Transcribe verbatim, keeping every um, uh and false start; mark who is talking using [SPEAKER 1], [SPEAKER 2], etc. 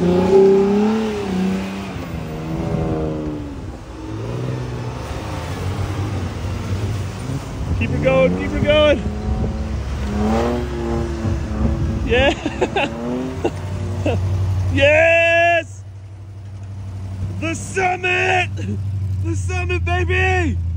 [SPEAKER 1] Keep it going, keep it going. Yeah. Yes! The summit! The summit, baby!